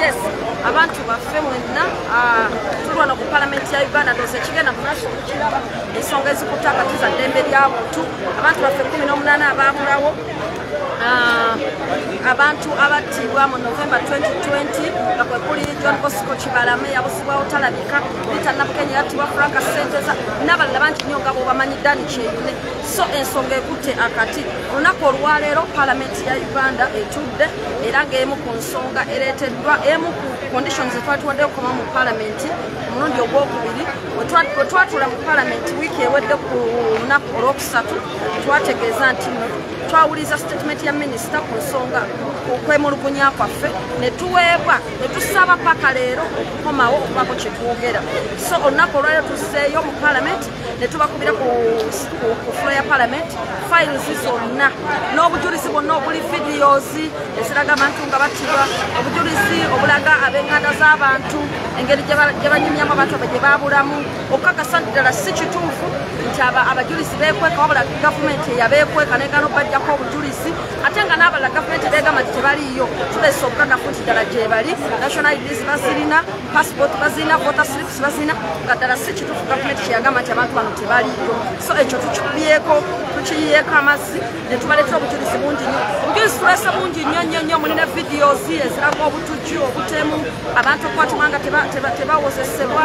yes abantu baffe mwenna tulwana ku Parliament ya Uganda dose kigenda mu national kiraba ensonga ezikutaka tuza ddembe ly'abantu abantu baffe 18 abaabulawo abantu abattibwa mu November 2020 nga kwe kuli John Bosco Kibalame yabusibwawo talabika Rita Nabukenya yattibwa Frank Senteza n'abalala bangi nnyo nga bw'obamanyi Dani Kyeyune so ensonga ekutte akati olunaku olwaleero Parliament ya Uganda etudde era ng'emu ku nsonga ereeteddwa emu ku conditions zetwatuwaddeyo okukoma mu Parliament omulundi ogwokubiri bwe twatula mu Parliament wiiki ewedde ku lunaku olwokusatu twategeeza nti twawuliza statement ya minisita ku nsonga okwemulugunya kwaffe ne tuweebwa ne tusaba paka leero okukomawo okubako kye twogera so olunaku olwaleero tusseeyo mu Parliament ne tubakubira ku floor ya Parliament files zonna n'obujulizi bwonna obuli videos eziraga abantu nga battibwa obujulizi obulaga ab'enganda z'abantu engeri gye banyumyamu abantu abo gye baabulamu okukakasa ddala si kituufu nti abajulizi beekweka wabula gavumenti eyabeekweka negana okubajjako obujulizi ate nga n'abalala gavumenti beegamba nti tebaliiyo tuleese obukakafu nti ddala gye bali national IDs bazirina passport bazirina voter slips bazirina nga ddala si kituufu gavumenti kyeyagamba nti abantu bano tebaliiyo so ekyo tukibyeko tukiyiyeeko amazzi ne tubaleetera obujulizi bungi nnyo obujulizi tuleese bungi nnyo mulina videos eziraga obutujju obutemu abantu okukwatibwa nga tebawozesebwa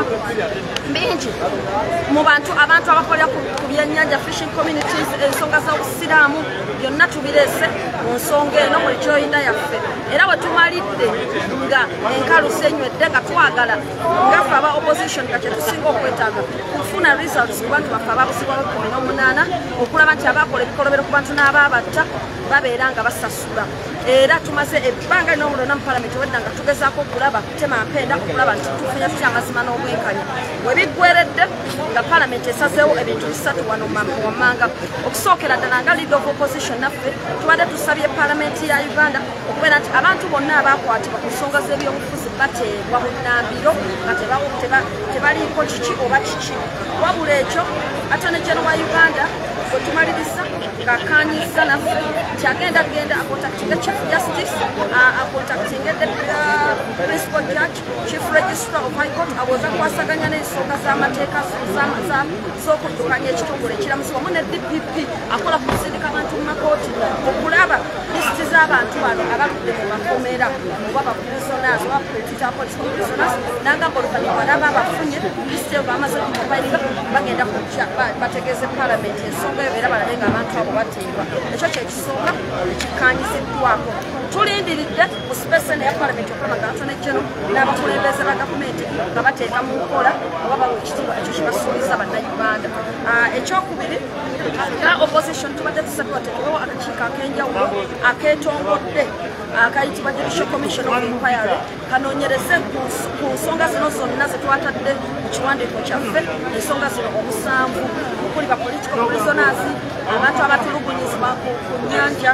bingi mu bantu abakolera ku byennyanja fishing communities ensonga z'obusiraamu byonna tubireese mu nsonga eno buli kyoyinda yaffe era bwe tumalidde nga enkalu zenywedde nga twagala ngaffe aba opposition nga kye tusinga okwetaaga kufuna results ku bantu baffe ababusibwawo 18 okulaba nti abakola ebikolobero ku bantu n'abaabatta babeera nga basasula era tumaze ebbanga n'omulona mu Parliament wedda nga tugezaako okulaba kutema mpenda okulaba nti tufunye tutya amazima n'obwenkanya bwe biggweredde nga Parliament esazeewo ebintu bisatu wano wammanga okusookera ddala nga leader of opposition naffe tubadde tusabye Parliament ya Uganda okubeera nti abantu bonna abaakwatibwa ku nsonga z'ebyobufuzi bateebwa bunnambiro nga tebaliiko kiki oba kiki wabula ekyo ate ne General wa Uganda bwe tumaliriza ng'akaanyiza naffe nti agenda akontaktinga chief justice akontaktinga principal judge chief registrar of high court awoza kwasaganya n'ensonga z'amateeka z'okuddukanya ekitongole ekiramuzi wamu ne DPP akola ku kusindika abantu mu makooti okulaba lisiti z'abantu bano abaludde mu makomera oba baprisoners oba political political prisoners n'agamba oluvannyuma n'aba abafunye lisiti eyo bamaze okubayiga bagenda kujja bategeeze Parliament ensonga eyo era balabe nga abantu abo bateebwa ekyo kyekisooka ekikkaanyiziddwako tulindiridde mu space ya Parliament okulaba nga Attorney General n'abakulembeze ba gavumenti nga bateeka mu nkola oba bawa ekitiibwa ekyo kibasuubiza bannayuganda ekyokubiri nga opposition tubadde tusabye wateekewo akakiiko ak'enjawulo akeetongodde akayitibwa Judicial Commission of Inquiry kanoonyereze ku nsonga zino zonna zetwatadde mu kiwandiiko kyaffe ensonga zino omusanvu okuli ba political prisoners abantu abatulugunyizibwa ku nnyanja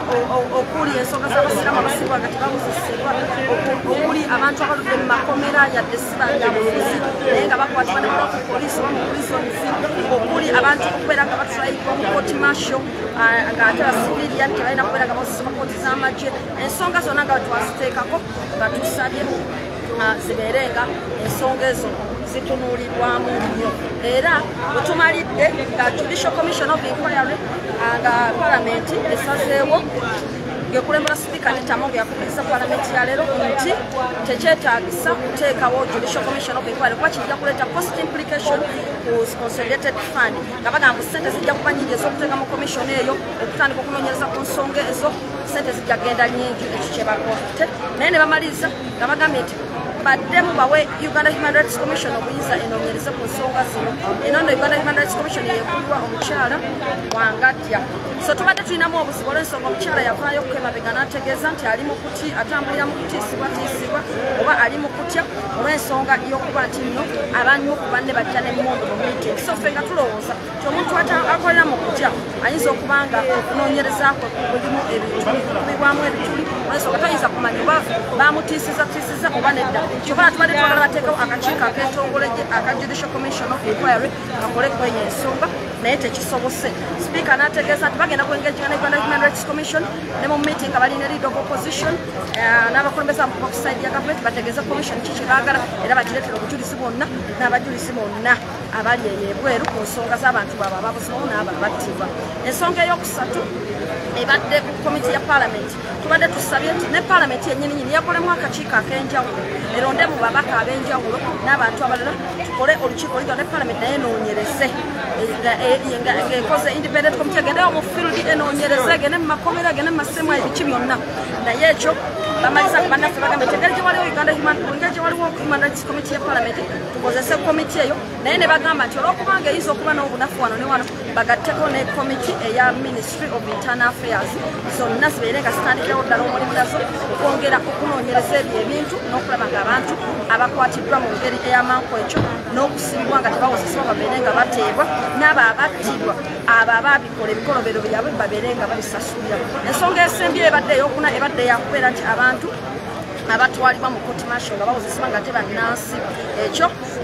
okuli ensonga z'abasiraamu abasibwa nga tebabuzisibwa okuli abantu abaludde mu makomera yadde sibabyabufuzi naye nga bakwatibwa ne ku poliisi oba mu prisons okuli abantu okubeera nga batrayibwa mu court martial ng'ate basivilian tebalina kubeera nga bawozesa kooti z'amagye ensonga zonna nga twaziteekako nga tusabye zibeere nga ensonga ezo zitunuulirwamu nnyo era bwe tumalidde nga Judicial Commission of Inquiry nga Parliament esazeewo ng'ekulembera sipiika Netamongo yakubiriza Parliament ya leero nti tekyetaagisa kuteekawo Judicial Commission of Inquiry kuba kijja kuleeta post implication ku consolidated fund nga bagamba ssente zijja kuba nnyingi ez'okuteeka mu commission eyo okutandika okunoonyereza ku nsonga ezo ssente zijja kgenda nnyingi ekyo kye bakotte naye ne bamaliriza nga bagambye nti baddemu bawe Uganda Human Rights Commission obuyinza enoonyereze ku nsonga zino eno nno Uganda Human Rights Commission yeekulirwa omukyala Wangatya so tubadde tulinamu obuzibu olw'ensonga omukyala yavaayo okukemabega n'ategeeza nti ali mu kuti atambulira mu kutiisibwatiisibwa oba ali mu kutya olw'ensonga y'okuba nti nno abamu ku banne bajja n'emmundu mu meeting so ffe nga tulowooza ti omuntu akolera mu kutya ayinza okuba nga okunoonyereza kwe kulimu ebintu kubibwamu ebituli olwensonga tayinza kumanya oba bamutiisiza oba nedda kyokka tubadde twagala bateekawo akakiiko ak'ekitongole aka Judicial Commission of Inquiry akole kwenye ensonga naye tekisobose sipiika n'ategeeza nti bagenda kuengagina ne Uganda Human Rights Commission ne mu meeting nga balina leader of opposition n'abakulembeze okuside ya gavumenti bategeeze commission ki kyebaagala era bakireetera obujulizi bwonna n'abajulizi bonna abali ebweru ku nsonga z'abantu baabwe ababuzibawo n'abo abattibwa. Ensonga eyokusatu ebadde ku komiti ya Parliament tubadde tusabye nti ne Parliament yennyini yakolemu akakiiko ak'enjawulo eronde mu babaka ab'enjawulo n'abantu abalala tukole olukiiko olugenda ne Parliament naye enoonyereze ng'ekoze independent committee egendeyo mu field enoonyereze egende mu makomera egende mu masemu ebiki byonna naye ekyo bamaliza bannaffe bagamba nti engeri gye waliwo Human Rights Committee ya Parliament tukozese komiti eyo naye ne bagamba nti olwokubanga eyinza okuba n'obunafu wano ne wano bagatteko ne komiti eya Ministry of Internal Affairs zonna zibeere nga zitandikirawo ddala omulimu nazo okwongera okunoonyereza ebyo ebintu n'okulaba ng'abantu abakwatiddwa mu ngeri ey'amanku ekyo n'okusibibwa nga tebawozesebwa babeere nga bateebwa n'abo abattibwa abo abaabikola ebikolobero byabwe babeere nga babisasulira. Ensonga esembi ebadde ey'okuna ebadde yakubeera nti abantu abatwalibwa mu court martial nga bawozesebwa nga tebannansi ekyo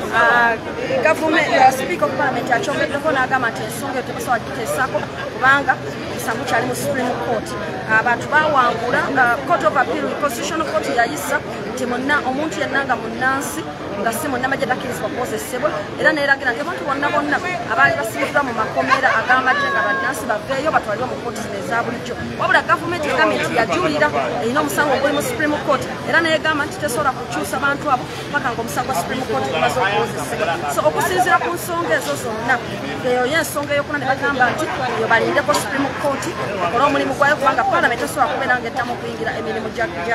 Speaker of Parliament akyongeddeko n'agamba nti ensonga eyo tebasobola giteesaako kubanga omusango kyali mu Supreme Court. Abantu bawangula Court of Appeal Constitutional Court yayisa nti omuntu yenna nga munnansi nga si munnamagye takkirizibwa kukozesebwa era neeragira nti abantu bonna abaali basibiddwa mu makomera ag'amagye nga bannansi baveeyo batwalibwa mu kooti zino eza bulijjo wabula gavumenti egambye nti yajulira erina omusango oguli mu Supreme Court era neegamba nti tesobola kukyusa bantu abo paka ng'omusango gwa Supreme Court gumaze okukozesebwa. So okusinziira ku nsonga ezo zonna eyo y'ensonga ey'okuna ne bagamba nti eyo balindeko Supreme Court ekole omulimu gwayo kubanga Parliament tesobola kubeera ng'eddamu okuyingira emirimu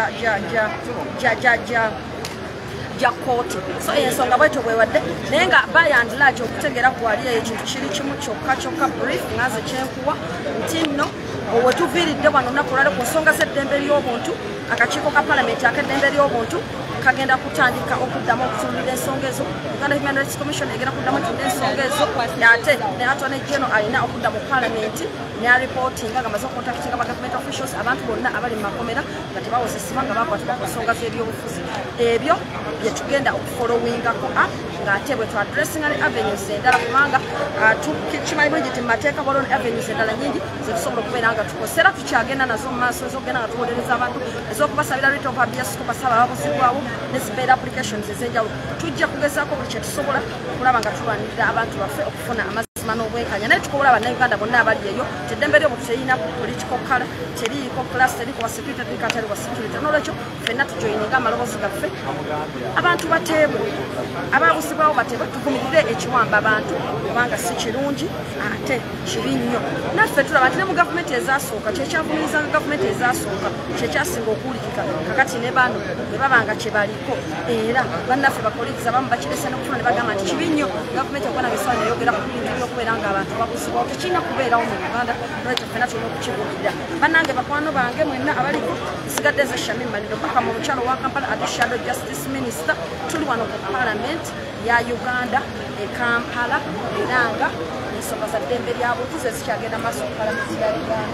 gya kooti. So ensonga bwetyo bwewadde naye nga by and large okutegeera kwali eyo ekintu kiri kimu kyokka brief ngaze kyenkuwa nti nno wetuviiridde wano olunaku olwale ku nsonga z'eddembe ly'obuntu akakiiko ka Parliament ak'eddembe ly'obuntu kagenda kutandika okuddamu okutunulira ensonga ezo. Uganda Human Rights Commission egenda kuddamu okutunulira ensonga ezo ate ne Attorney General alina okudda mu Parliament ne reportinga nga amaze okontaktinga ba government officials abantu bonna abali mu makomera nga tebawozesebwa nga bakwatibwa ku nsonga z'ebyobufuzi. Ebyo bye tugenda okufolowingako ng'ate bwe twadressinga ne avenues endala kubanga kimanyi bulungi ti mu mateeka waliwo ne avenues endala nyingi zetusobola okubeera nga tukozesa era tukyagenda nazo mu maaso ez'okugenda nga tuwolereza abantu ez'okubasabira writ of habeas corpus ababuzibwawo ne bail applications ez'enjawulo. Tujja kugezaako buli kye tusobola okulaba nga tulwanirira abantu baffe okufuna amazima n'obwenkanya naye tukobola bannayuganda bonna abali eyo teddembe ly'obuntu terina political color teriiko class teriiko wa security teriiko atali wa security n'olwekyo ffenna tujoyininga amaloboozi gaffe abantu bateebwe ababuzibwawo bateebwe tuvumirire ekiwamba abantu kubanga si kirungi ate kibi nnyo. Naffe tulaba nti ne mu gavumenti ezasooka kyekyavumirizanga gavumenti ezasooka kyekyasinga okuwulikika kakati ne bano bwe babanga kye baliko era bannaffe bakoligiza abamu bakirese n'okufuna ne bagamba nti kibi nnyo gavumenti okubona bisawa neyogera ku bintu by'okubeera ng'abantu babuzibwawo tekirina kubeerawo mu Uganda nolwekyo ffenna tulina okukibuulira. Bannange bakwano bange mwenna abaliko nsigadde ze Shamim Maliro mpaka mu lukyalo wa Kampala ate Shadow Justice Minister tuli wano ku Parliament ya Uganda e Kampala era nga ensonga za ddembe lya butuzi ezikyagenda maaso ku Parliament ya Uganda.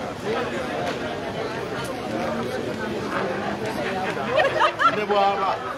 Ne bwaba